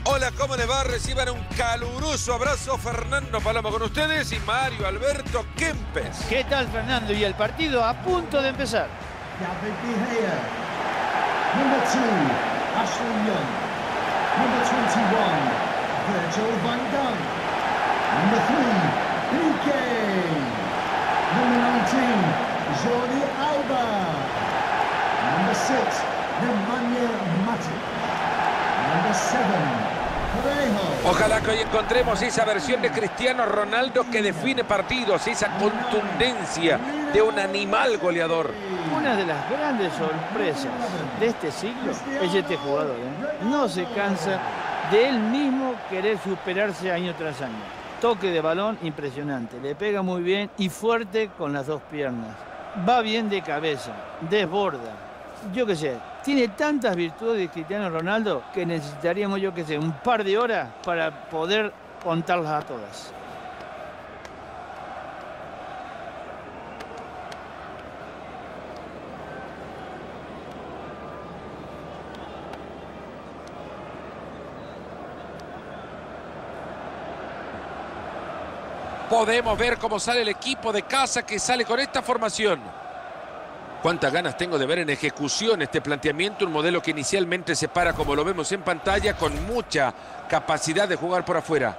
Hola, ¿cómo les va? Reciban un caluroso abrazo. Fernando Palomo con ustedes y Mario Alberto Kempes. ¿Qué tal, Fernando? Y el partido a punto de empezar. David De Gea. Number 2, Ashley Young. Number 21, Virgil van Dijk. Number 3, Piqué. Number 19, Jordi Alba. Number 6, Nemanja Matic. Number 7, Parejo. Ojalá que hoy encontremos esa versión de Cristiano Ronaldo que define partidos, esa contundencia de un animal goleador. Una de las grandes sorpresas de este siglo es este jugador, ¿eh? No se cansa de él mismo querer superarse año tras año. Toque de balón impresionante, le pega muy bien y fuerte con las dos piernas. Va bien de cabeza, desborda. Yo qué sé, tiene tantas virtudes de Cristiano Ronaldo que necesitaríamos, yo qué sé, un par de horas para poder contarlas a todas. Podemos ver cómo sale el equipo de casa que sale con esta formación. Cuántas ganas tengo de ver en ejecución este planteamiento, un modelo que inicialmente se para como lo vemos en pantalla, con mucha capacidad de jugar por afuera.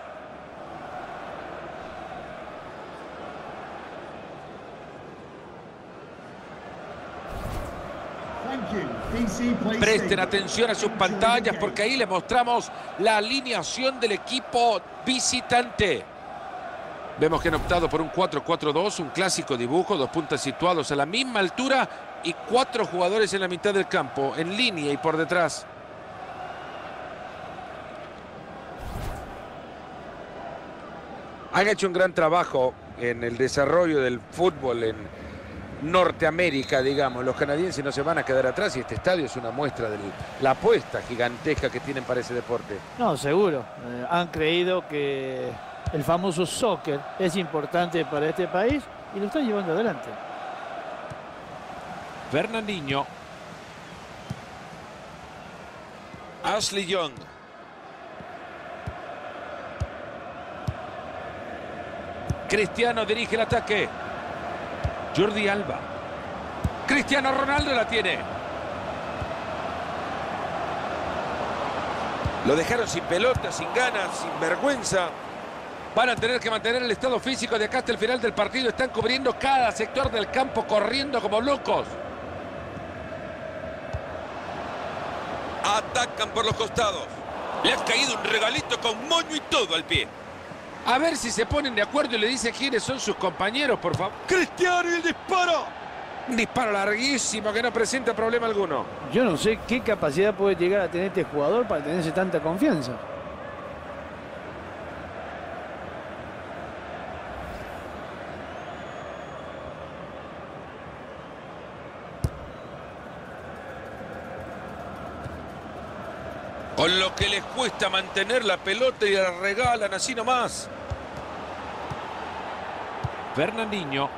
Presten atención a sus pantallas porque ahí les mostramos la alineación del equipo visitante. Vemos que han optado por un 4-4-2, un clásico dibujo, dos puntas situados a la misma altura y 4 jugadores en la mitad del campo, en línea y por detrás. Han hecho un gran trabajo en el desarrollo del fútbol en Norteamérica, digamos. Los canadienses no se van a quedar atrás y este estadio es una muestra de la apuesta gigantesca que tienen para ese deporte. No, seguro. Han creído que el famoso soccer es importante para este país y lo están llevando adelante. Fernandinho. Ashley Young. Cristiano dirige el ataque. Jordi Alba. Cristiano Ronaldo la tiene. Lo dejaron sin pelota, sin ganas, sin vergüenza. Van a tener que mantener el estado físico de acá hasta el final del partido. Están cubriendo cada sector del campo, corriendo como locos. Atacan por los costados. Le ha caído un regalito con moño y todo al pie. A ver si se ponen de acuerdo y le dicen quiénes son sus compañeros, por favor. Cristiano y el disparo. Un disparo larguísimo que no presenta problema alguno. Yo no sé qué capacidad puede llegar a tener este jugador para tenerse tanta confianza. Con lo que les cuesta mantener la pelota y la regalan así nomás. Fernandinho.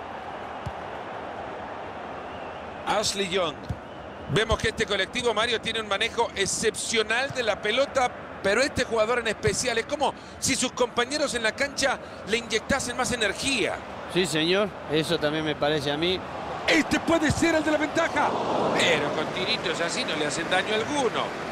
Ashley Young. Vemos que este colectivo, Mario, tiene un manejo excepcional de la pelota, pero este jugador en especial es como si sus compañeros en la cancha le inyectasen más energía. Sí, señor. Eso también me parece a mí. Este puede ser el de la ventaja. Pero con tiritos así no le hacen daño alguno.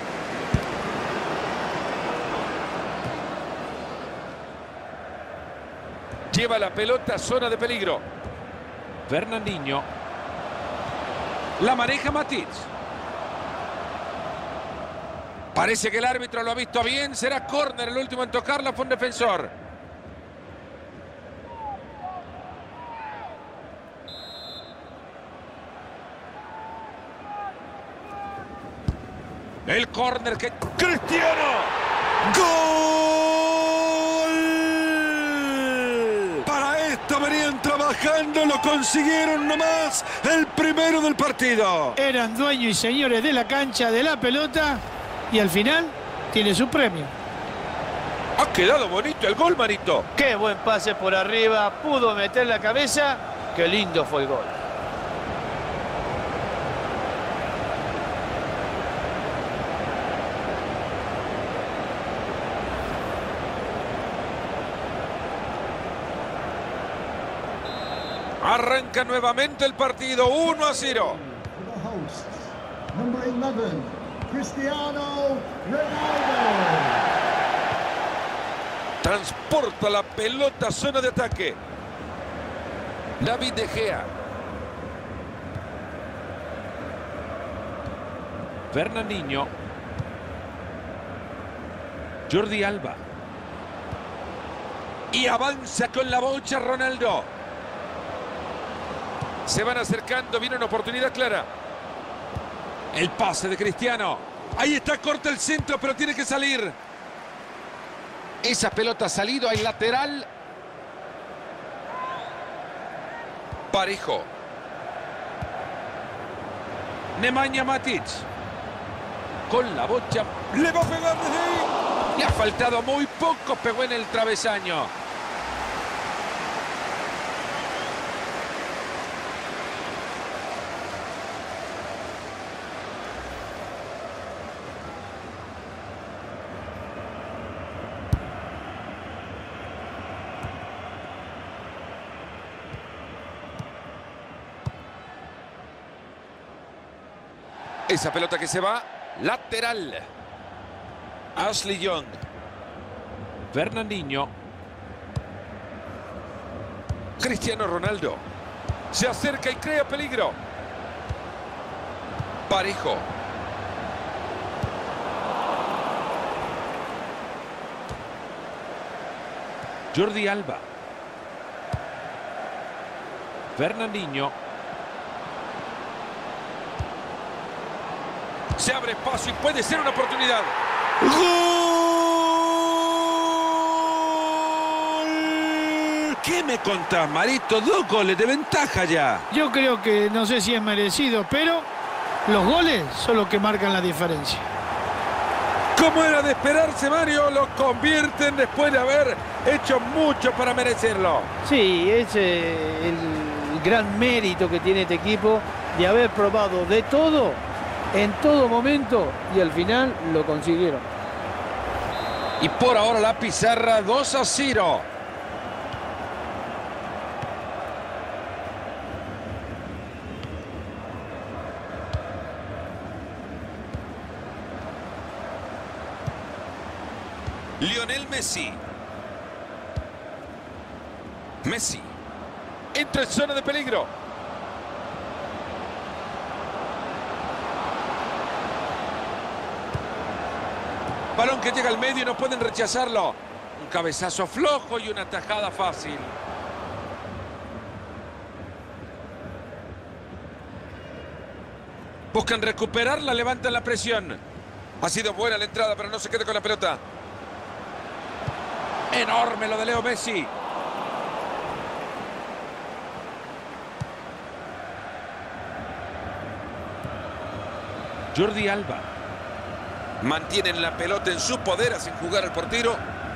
Lleva la pelota a zona de peligro. Fernandinho. La maneja Matic. Parece que el árbitro lo ha visto bien. Será córner el último en tocarla. Fue un defensor. El córner que... ¡Cristiano! ¡Gol! Para esto venían trabajando, lo consiguieron nomás. El primero del partido. Eran dueños y señores de la cancha, de la pelota, y al final tiene su premio. Ha quedado bonito el gol, Marito. Qué buen pase por arriba, pudo meter la cabeza. Qué lindo fue el gol. Arranca nuevamente el partido, 1-0. For the hosts, number 11, Cristiano Ronaldo. Transporta la pelota a zona de ataque. David De Gea. Fernandinho. Jordi Alba. Y avanza con la bocha Ronaldo. Se van acercando, viene una oportunidad clara. El pase de Cristiano. Ahí está, corta el centro, pero tiene que salir. Esa pelota ha salido al lateral. Parejo. Nemanja Matic. Con la bocha. Le va a pegar desde ahí. Le ha faltado muy poco, pegó en el travesaño. Esa pelota que se va, lateral. Ashley Young. Fernandinho. Cristiano Ronaldo. Se acerca y crea peligro. Parejo. Jordi Alba. Fernandinho. Se abre espacio y puede ser una oportunidad. ¡Gol! ¿Qué me contás, Marito? 2 goles de ventaja ya. Yo creo que no sé si es merecido, pero los goles son los que marcan la diferencia. Como era de esperarse, Mario, lo convierten después de haber hecho mucho para merecerlo. Sí, es el gran mérito que tiene este equipo de haber probado de todo en todo momento y al final lo consiguieron. Y por ahora la pizarra 2-0. Lionel Messi. Messi. Entra en zona de peligro. Balón que llega al medio y no pueden rechazarlo. Un cabezazo flojo y una tajada fácil. Buscan recuperarla, levantan la presión. Ha sido buena la entrada, pero no se queda con la pelota. Enorme lo de Leo Messi. Jordi Alba. Mantienen la pelota en su poder, sin jugar al portero.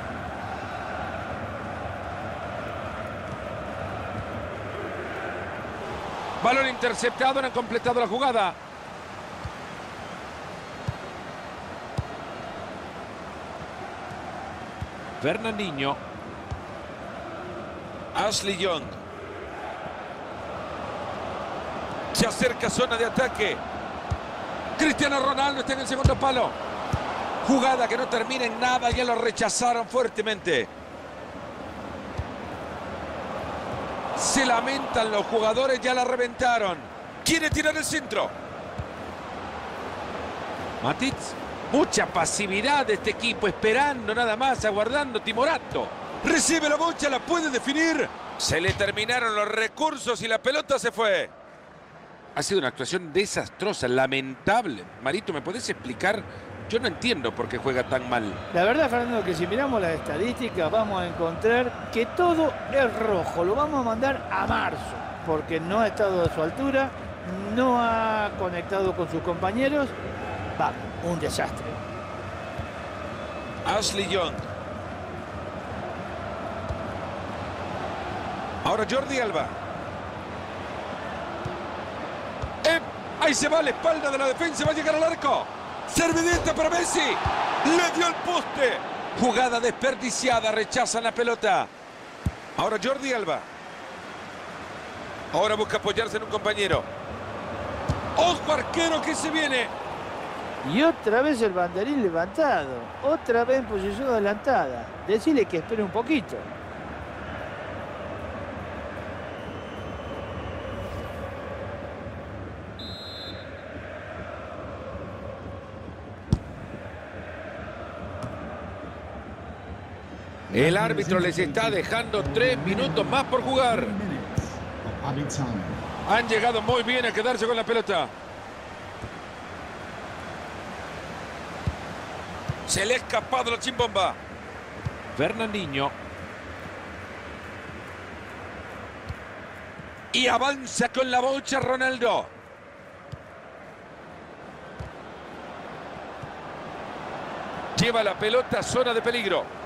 Balón interceptado, no han completado la jugada. Fernandinho. Ashley Young. Se acerca zona de ataque. Cristiano Ronaldo está en el segundo palo. Jugada que no termina en nada, ya lo rechazaron fuertemente. Se lamentan los jugadores, ya la reventaron. Quiere tirar el centro. Matic. Mucha pasividad de este equipo, esperando nada más, aguardando timorato. Recibe la bocha, la puede definir. Se le terminaron los recursos y la pelota se fue. Ha sido una actuación desastrosa, lamentable. Marito, ¿me podés explicar? Yo no entiendo por qué juega tan mal. La verdad, Fernando, que si miramos las estadísticas vamos a encontrar que todo es rojo. Lo vamos a mandar a marzo, porque no ha estado a su altura, no ha conectado con sus compañeros. Va, un desastre. Ashley Young. Ahora Jordi Alba. Ahí se va a la espalda de la defensa, va a llegar al arco. Servideta para Messi. Le dio el poste. Jugada desperdiciada, rechazan la pelota. Ahora Jordi Alba. Ahora busca apoyarse en un compañero. ¡Ojo, arquero, que se viene! Y otra vez el banderín levantado. Otra vez en posición adelantada. Decirle que espere un poquito. El árbitro les está dejando 3 minutos más por jugar. 3 minutes of added time. Han llegado muy bien a quedarse con la pelota. Se le ha escapado la chimbomba. Fernandinho. Y avanza con la bocha Ronaldo. Lleva la pelota a zona de peligro.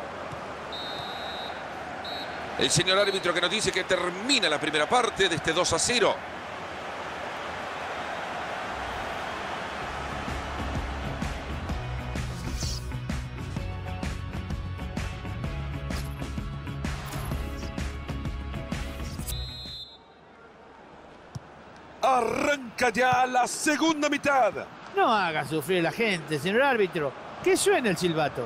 El señor árbitro que nos dice que termina la primera parte de este 2-0. Arranca ya la segunda mitad. No haga sufrir a la gente, señor árbitro. Que suene el silbato.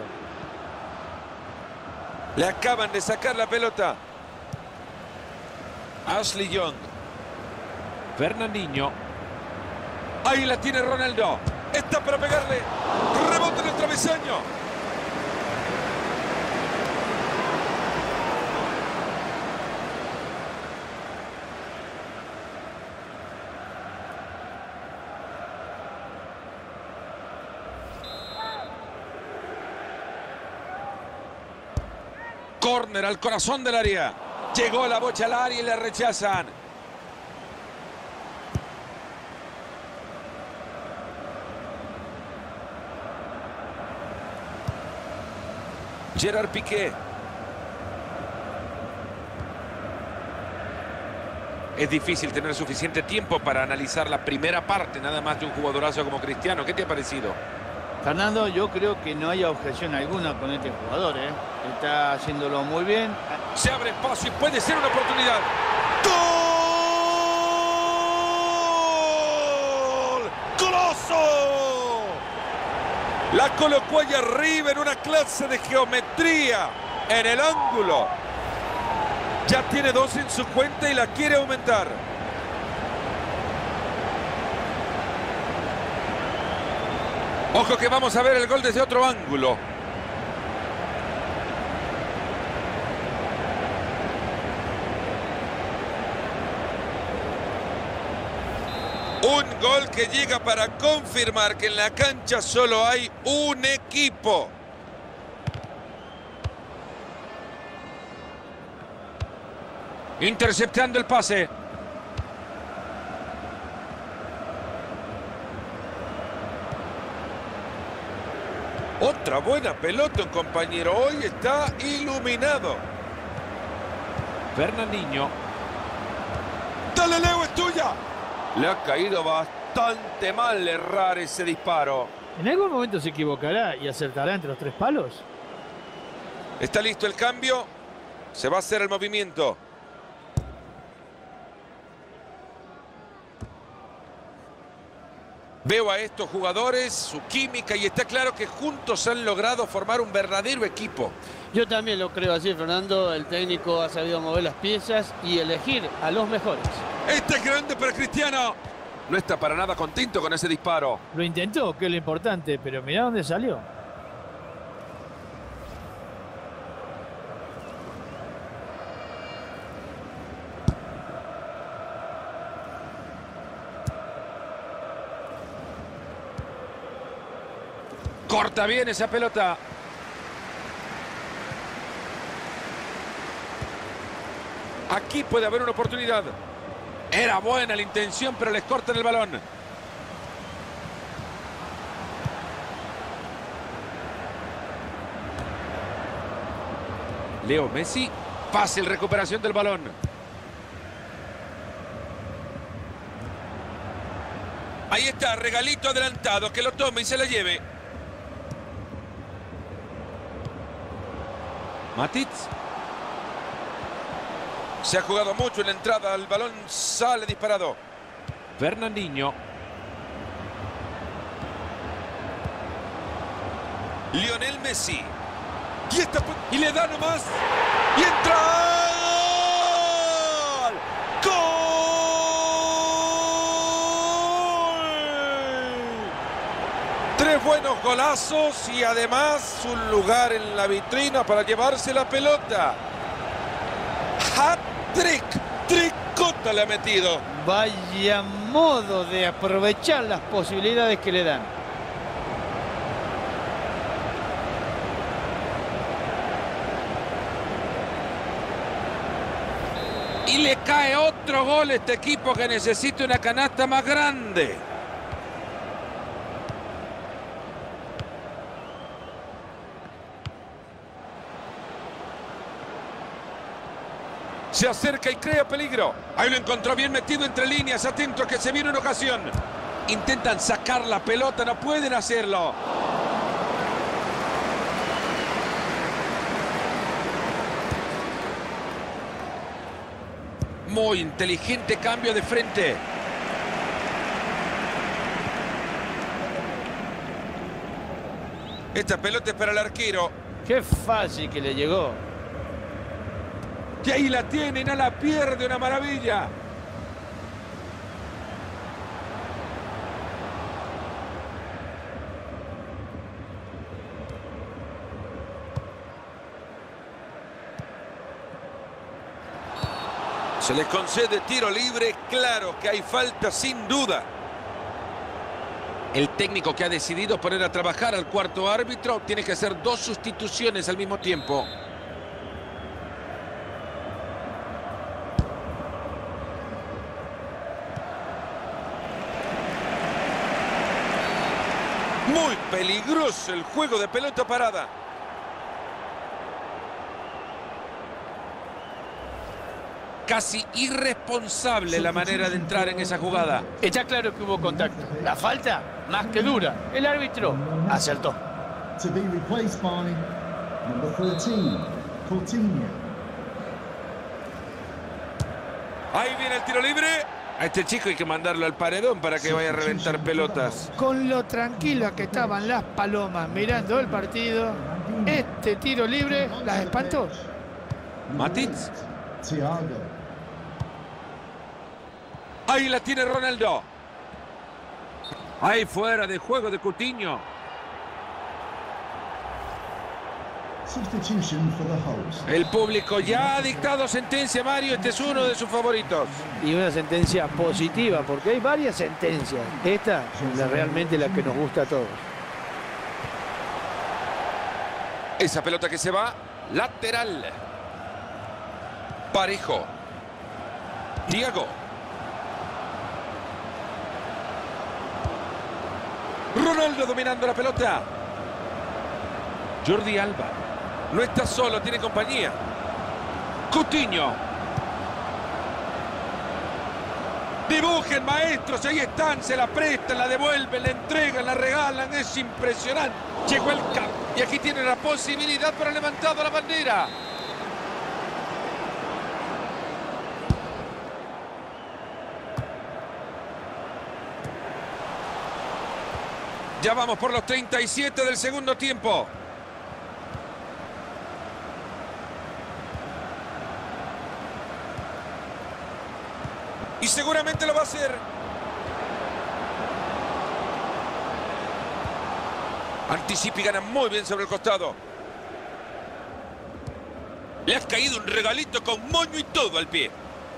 Le acaban de sacar la pelota. Ashley Young. Fernandinho. Ahí la tiene Ronaldo. Está para pegarle. Rebote en el travesaño. Córner al corazón del área. Llegó la bocha al área y le rechazan. Gerard Piqué. Es difícil tener suficiente tiempo para analizar la primera parte, nada más de un jugadorazo como Cristiano. ¿Qué te ha parecido? Fernando, yo creo que no hay objeción alguna con este jugador, ¿eh? Está haciéndolo muy bien. Se abre espacio y puede ser una oportunidad. ¡Gol! ¡Goloso! La colocó allá arriba en una clase de geometría en el ángulo. Ya tiene 2 en su cuenta y la quiere aumentar. Ojo que vamos a ver el gol desde otro ángulo. Un gol que llega para confirmar que en la cancha solo hay un equipo. Interceptando el pase. Otra buena pelota, compañero. Hoy está iluminado. Fernandinho. ¡Dale, Leo, es tuya! Le ha caído bastante mal errar ese disparo. En algún momento se equivocará y acertará entre los 3 palos. ¿Está listo el cambio? Se va a hacer el movimiento. Veo a estos jugadores, su química, y está claro que juntos han logrado formar un verdadero equipo. Yo también lo creo así, Fernando. El técnico ha sabido mover las piezas y elegir a los mejores. Este es grande para Cristiano. No está para nada contento con ese disparo. Lo intentó, que es lo importante, pero mirá dónde salió. Corta bien esa pelota. Aquí puede haber una oportunidad. Era buena la intención, pero les cortan el balón. Leo Messi. Fácil recuperación del balón. Ahí está, regalito adelantado. Que lo tome y se la lleve. Matic. Se ha jugado mucho en la entrada, el balón sale disparado. Fernandinho. Lionel Messi. Y le da nomás. Y entra. ¡Gol! Tres buenos golazos y además un lugar en la vitrina para llevarse la pelota. Hat-trick. Tricota le ha metido. Vaya modo de aprovechar las posibilidades que le dan. Y le cae otro gol a este equipo que necesita una canasta más grande. Se acerca y crea peligro. Ahí lo encontró bien metido entre líneas. Atento que se viene una ocasión. Intentan sacar la pelota, no pueden hacerlo. Muy inteligente cambio de frente. Esta pelota es para el arquero. Qué fácil que le llegó. Y ahí la tiene, no la pierde, una maravilla. Se les concede tiro libre, claro que hay falta sin duda. El técnico que ha decidido poner a trabajar al cuarto árbitro tiene que hacer dos sustituciones al mismo tiempo. Muy peligroso el juego de pelota parada. Casi irresponsable la manera de entrar en esa jugada. Está claro que hubo contacto. La falta, más que dura. El árbitro acertó. To be replaced by number 13, Coutinho. Ahí viene el tiro libre. A este chico hay que mandarlo al paredón para que vaya a reventar pelotas. Con lo tranquilo que estaban las palomas mirando el partido, este tiro libre las espantó. Matic. Thiago. Ahí la tiene Ronaldo. Ahí fuera de juego de Coutinho. Substitution for the host. El público ya ha dictado sentencia, Mario. Este es uno de sus favoritos. Y una sentencia positiva, porque hay varias sentencias. Esta es realmente la que nos gusta a todos. Esa pelota que se va, lateral. Parejo. Thiago. Ronaldo dominando la pelota. Jordi Alba. No está solo, tiene compañía. Coutinho. Dibujen, maestros, ahí están, se la prestan, la devuelven, la entregan, la regalan, es impresionante. Llegó el campo y aquí tiene la posibilidad para levantar la bandera. Ya vamos por los 37 del segundo tiempo. Y seguramente lo va a hacer. Anticipa y gana muy bien sobre el costado. Le ha caído un regalito con moño y todo al pie.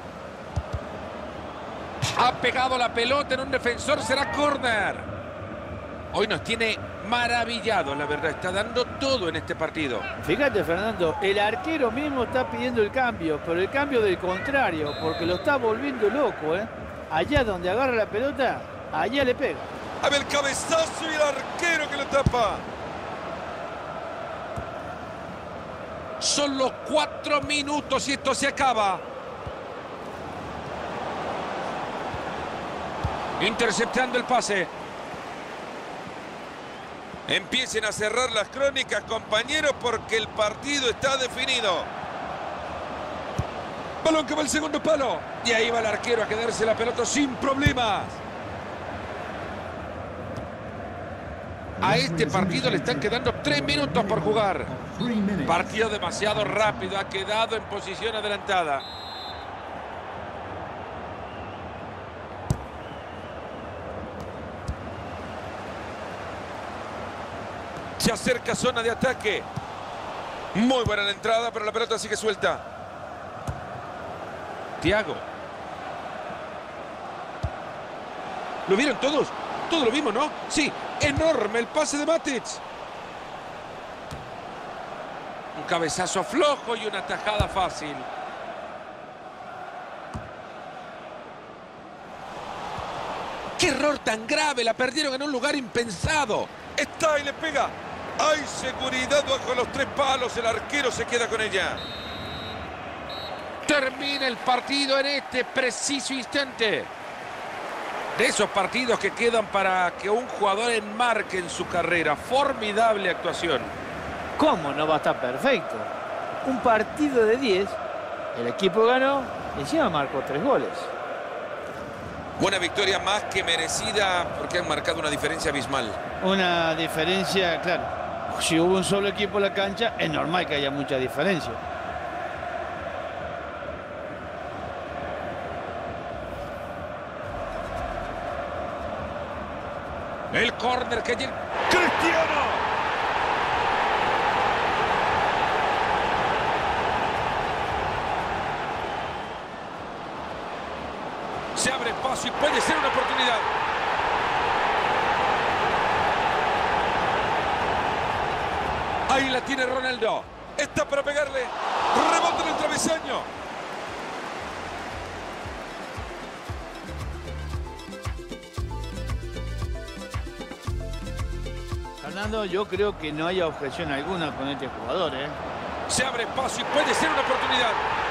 Ha pegado la pelota en un defensor, será córner. Hoy nos tiene maravillado, la verdad. Está dando todo en este partido. Fíjate, Fernando, el arquero mismo está pidiendo el cambio, pero el cambio del contrario, porque lo está volviendo loco, ¿eh? Allá donde agarra la pelota, allá le pega. A ver el cabezazo y el arquero que lo tapa. Solo 4 minutos y esto se acaba. Interceptando el pase. Empiecen a cerrar las crónicas, compañeros, porque el partido está definido. Balón que va al segundo palo. Y ahí va el arquero a quedarse la pelota sin problemas. A este partido le están quedando 3 minutos por jugar. 3 minutes. Partido demasiado rápido. Ha quedado en posición adelantada. Se acerca zona de ataque. Muy buena la entrada, pero la pelota sigue suelta. Thiago. ¿Lo vieron todos? Todos lo vimos, ¿no? Sí, enorme el pase de Matic. Un cabezazo flojo y una tajada fácil. ¡Qué error tan grave! La perdieron en un lugar impensado. Está y le pega. Hay seguridad bajo los 3 palos. El arquero se queda con ella. Termina el partido en este preciso instante. De esos partidos que quedan para que un jugador enmarque en su carrera. Formidable actuación. ¿Cómo no va a estar perfecto? Un partido de 10, el equipo ganó y encima marcó 3 goles. Buena victoria más que merecida porque han marcado una diferencia abismal. Una diferencia, claro. Si hubo un solo equipo en la cancha, es normal que haya mucha diferencia. El córner que llega. ¡Cristiano! Se abre paso y puede ser una oportunidad. Ahí la tiene Ronaldo. Está para pegarle. Rebote en el travesaño. Fernando, yo creo que no haya objeción alguna con este jugador, ¿eh? Se abre paso y puede ser una oportunidad.